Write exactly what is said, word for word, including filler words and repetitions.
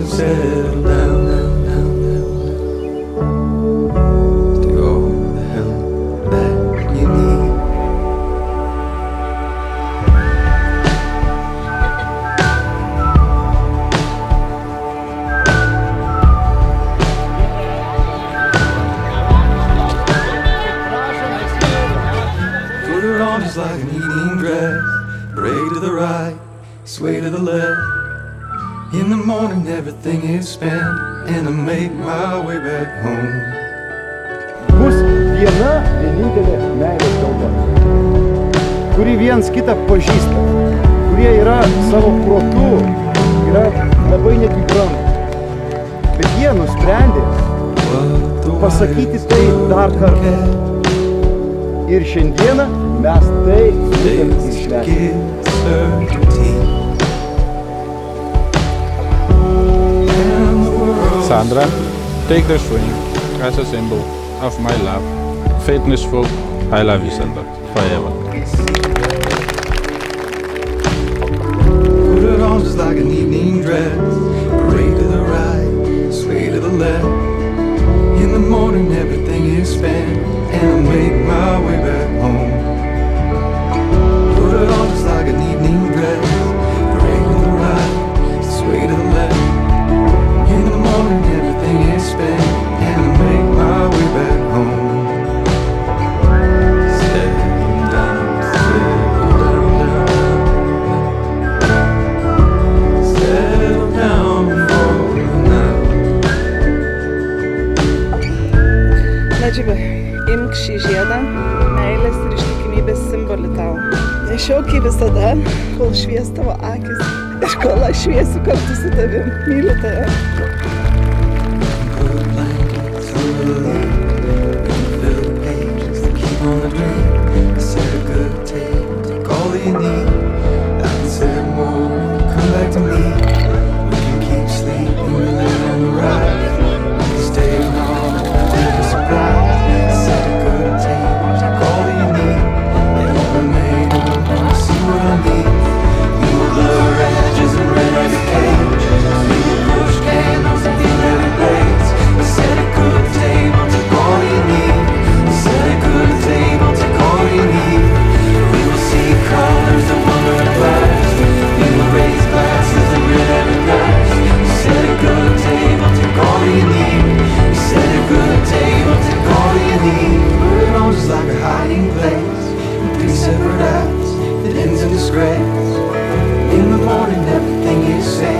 settle down, down, down, down, to all the help that you need. Put her on just like an evening dress, break to the right, sway to the left. In the morning everything is spent, and I make my way back home. Bus viena vienintelė meilės kalba, kuri viens kitą pažįsta, kurie yra savo protu, yra labai netgi brandūs. Bet jie nusprendė pasakyti tai dar kartą. Ir šiandieną mes tai būtent išvesime. Sandra, take this ring as a symbol of my love. Faithful, I love you, Sandra, forever. Put it on just like an evening dress, break to the right, sway to the left. In the morning everything is spent, and I make my way back home. Put it on just like an evening dress, break to the right, sway to the left. In the morning everything is spent, and I make my way back home. Settle down, settle down, down. Settle down for the night. Dla Ciebie imk šį žiedą, meilės ir ištikimybės simbolį tau. Nešiok jį visada, kol švies tavo akis ir kol aš šviesiu kartu su tavim. Myliu tave. In the morning everything is safe.